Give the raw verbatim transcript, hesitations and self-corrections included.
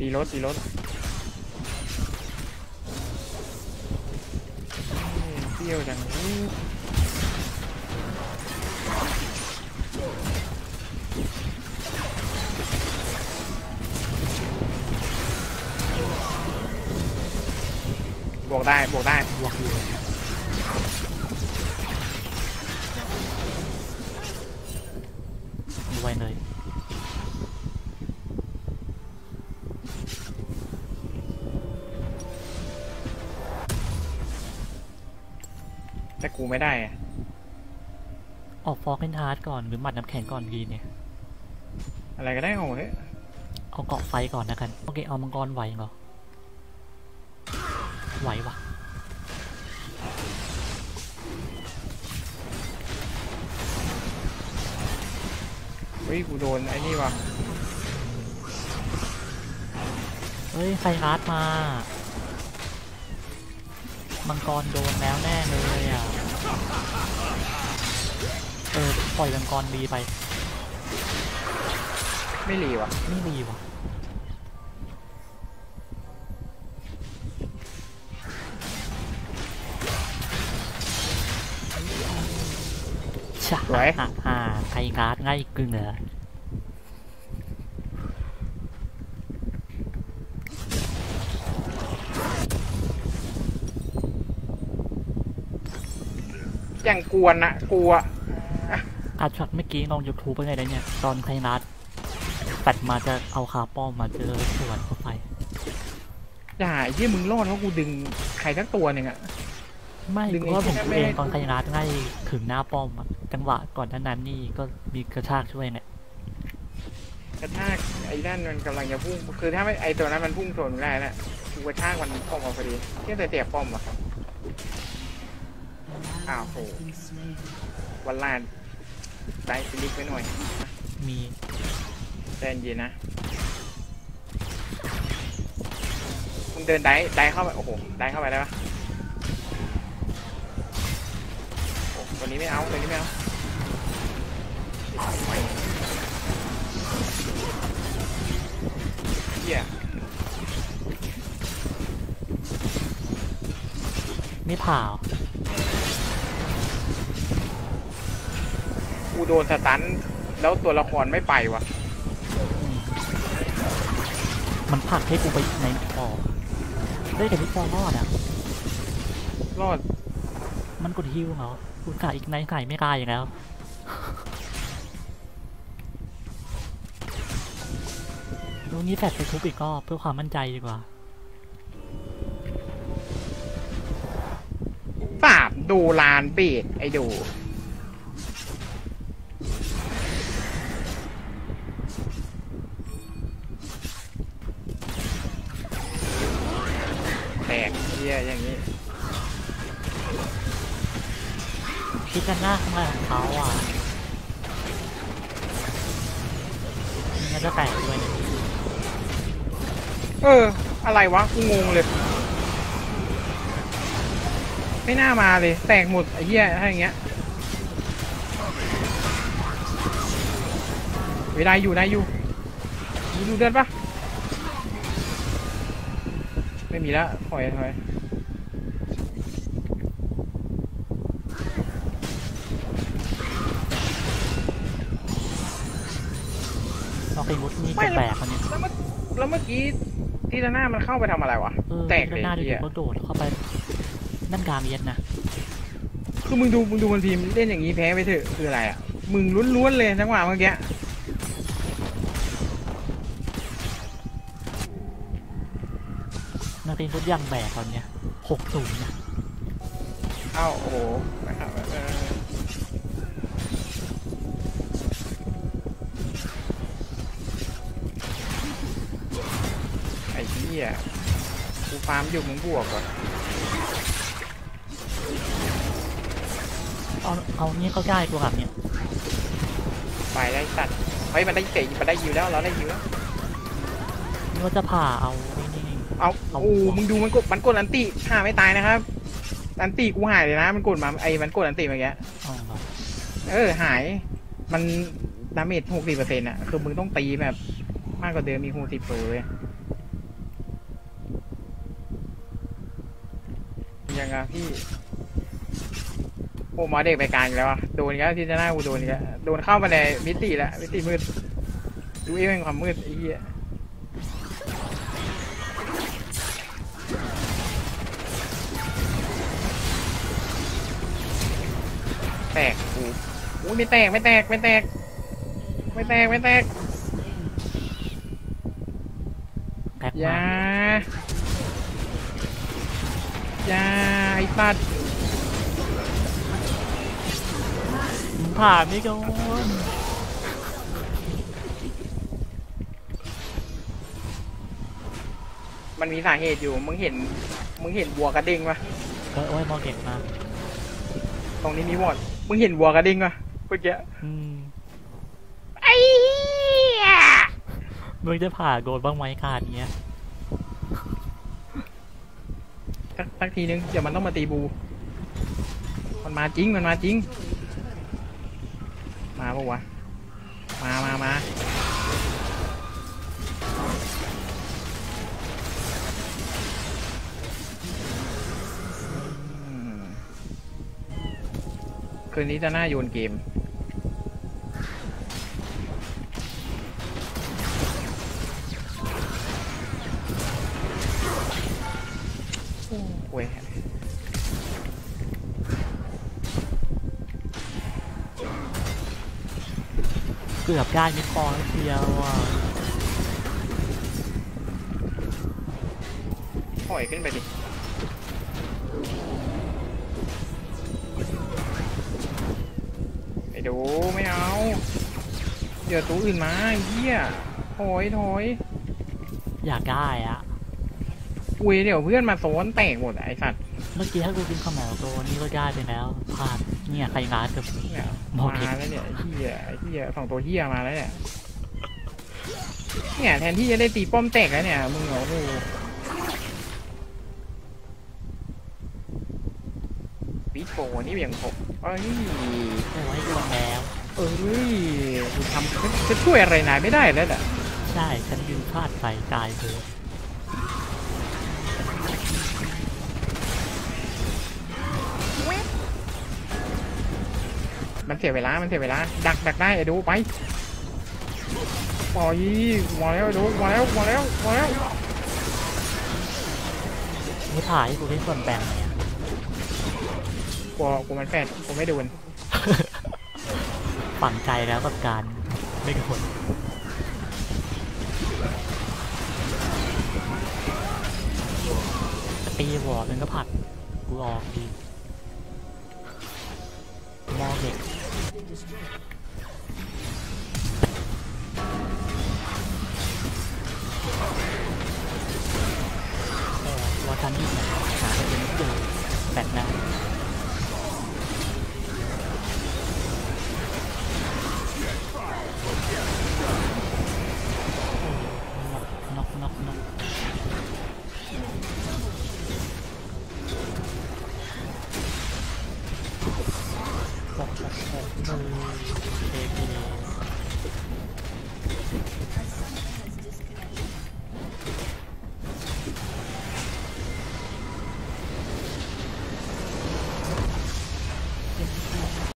ตีรถตีรถเที่ยวจังบวกได้บวกได้บวกอยู่ไวเลยแต่กูไม่ได้อะออกฟอกเล่นฮาร์ดก่อนหรือหมัดน้ำแข็งก่อนดีเนี่ยอะไรก็ได้โอ้ยเอาเกาะไฟก่อนนะกันโอเคเอามังกรไหวเหรอไหววะเฮ้ยกูโดนไอ้นี่วะเฮ้ยใครฮาร์ดมามังกรโดนแล้วแน่เลยอ่ะเออปล่อยมังกรดีไปไม่รีวะไม่รีวะใช่ฮ่าฮ่าใครฮาร์ดง่ายกึ่งเหรออย่างกวนนะกลัวอาช็อตเมื่อกี้ลองยูทูบไปไงได้เนี่ยตอนใครนัดแปดมาจะเอาคาป้อมมาเจอสวนเข้าไปอย่าไอ้ที่มึงรอดเพราะกูดึงใครสักตัวหนึ่งอะไม่เพราะว่าผมเองตอนใครนัดง่ายถึงหน้าป้อมจังหวะก่อนนั้นนี่ก็มีกระชากช่วยเนี่ยกระชากไอ้ด้านมันกำลังจะพุ่งคือถ้าไม่ไอ้ตัวนั้นมันพุ่งโซนได้แล้วกูกระชากมันป้อมมาพอดีเที่ยแต่เสียป้อมอะครับอ้าวโหวันลานได้ฟิลิปไปหน่อยมีเดินยีนะมึงเดินได้ได้เข้าไปโอ้โหได้เข้าไปได้ปะโอ้ตัวนี้ไม่เอาตัวนี้ไม่เอาเหี้ยไม่ผ่ากูโดนสตันแล้วตัวละครไม่ไปวะมันผลักให้กูไปในปอได้แต่พี่ปอรอดอ่ะรอดมันกดฮิวเหรอกูกะอีกในไก่ไม่กล้าอย่างแล้วตรงนี้แฟดไปทุบอีกรอบเพื่อความมั่นใจดีกว่าปราบดูลานเบดไอ้ดูแตกเหี้ยอย่างนี้คิดกันหน้าข้างในของเขาอ่ะมันจะแตกด้วยเนี่ยเอออะไรวะกูงงเลยไม่น่ามาเลยแตกหมดไอ้เหี้ยถ้าอย่างเงี้ยไม่ได้อยู่ได้อยู่ดูเดินปะไม่มีแล้วถอยถอยเราไปมุดนี่จะแตกมันเนี่ยแล้วเมื่อกี้ที่ด้านหน้ามันเข้าไปทำอะไรวะแตกเลยหน้าดูเขาโดดเข้าไปนั่นกาเมียนนะคือมึงดูมึงดูมันพิมพ์เล่นอย่างนี้แพ้ไปเถอะคืออะไรอ่ะมึงล้วนๆเลยจังหวะเมื่อกี้นาทีทุกอย่างแบกตอนเนี้ยหกศูนย์นะเอ้าโอ้โหไอ้เหี้ยกูฟาร์มอยู่มึงบวกก่อนเอาเอานี้เขาได้กูแบบเนี้ยไปได้สัตว์เฮ้ยมันได้เตะมันได้ยิวแล้วเราได้ยิวแล้วนี่ว่าจะผ่าเอาเอาโอ้มึงดูมันกดมันกดอันติฆ่าไม่ตายนะครับอันติกูหายเลยนะมันกดมาไอ้มันกดอันติเมื่อกี้เออหายมันดาเมจหกสิบเปอร์เซ็นต์อ่ะคือมึงต้องตีแบบมากกว่าเดิมมีหกสิบเปอร์เลยยังไงพี่โอ้หมอเด็กไปกลางอีกแล้วอะโดนอีกแล้วที่จะหน้ากูโดนอีกแล้วโดนเข้ามาในมิติแล้วมิติมืดดูเอ้เป็นความมืดไอ้เหี้ยแตกกูอุ้ยไม่แตกไม่แตกไม่แตกไม่แตกไม่แตกแพ็กอยมาาอยาไอ้สัตว์มึงผ่านไม่โดนมันมีสาเหตุอยู่มึงเห็นมึงเห็นวัวกระดิ่งปะเออโอ้ยมองเก็บมาตรงนี้มีหมดมึงเห็นวัวกระดิ่งปะเมื่อกี้อืมไอ้เหี้ยมึงจะผ่าโดนบ้างไหมการเนี้ยสักสักทีนึงเดี๋ยวมันต้องมาตีบูมันมาจริงมันมาจริงมาปะวะมามามาอืมคืนนี้จะน่าโยนเกมโอ้โหยเกือบได้มิดคอเดียวอ่ะถอยขึ้นไปดิไปดูไม่เอาเดี๋ยวตัวอื่นมาไอ้เหี้ยถอยถอยอยากได้อ่ะอุ้ยเดี๋ยวเพื่อนมาโซนแตกหมดอะไอสัตว์เมื่อกี้ถ้ากูกินข้าวเหนียวตัวนี้ก็ได้ไปแล้วพลาดเนี่ยใครร้านกับเนี่ยมองมาเห็นแล้วเนี่ยไอ้เหี้ยไอ้เหี้ยสองตัวเหี้ยมาแล้วเนี่ยเนี่ยแทนที่จะได้ตีป้อมแตกแล้วเนี่ยมึงเหรอโอ้โหปีโป้นี่อย่างผมเอ้ยโอ้ยโดนแล้วเอ้ยกูทำจะช่วยอะไรนายไม่ได้แล้วอ่ะใช่ฉันยืนพลาดไปตายเลยมันเสียเวลามันเสียเวลาดักดักได้ไอ้ดูไปปล่อยมาแล้วไอ้ดูมาแล้วมาแล้วมาแล้วไม่ถ่ายกูได้ส่วนแบ่งเนี่ยกลัวกูมันแฟดกูไม่โดนฝังใจแล้วกับการไม่โดนตีวอร์ดมันก็ผัดกูออกดีมองเด็กวอร์ชันนี่หาเป็นไม่เจอแบตนะน็อกน็อกน็อกหกหกหกมือเอพี